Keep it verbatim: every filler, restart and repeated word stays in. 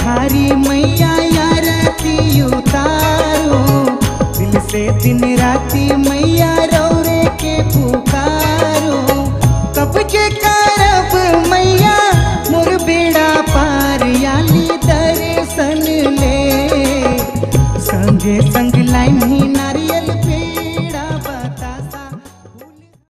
थारी मैया आरती उतारो, दिल से दिन राती मैया रौरे के पुकारो। कब के करब मैया मोर बेड़ा पार, याली दर्शन ले संगे संग लाइन